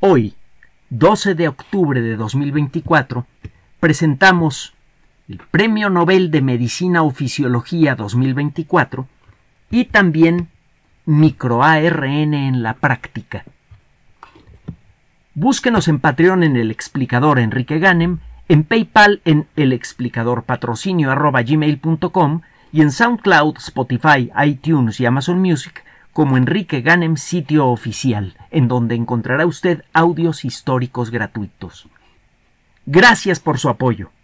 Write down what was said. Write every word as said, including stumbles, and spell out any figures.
Hoy, doce de octubre de dos mil veinticuatro, presentamos el Premio Nobel de Medicina o Fisiología dos mil veinticuatro y también microARN en la práctica. Búsquenos en Patreon en El Explicador Enrique Ganem, en PayPal en elexplicadorpatrocinio arroba gmail punto com y en SoundCloud, Spotify, iTunes y Amazon Music como Enrique Ganem Sitio Oficial, en donde encontrará usted audios históricos gratuitos. Gracias por su apoyo.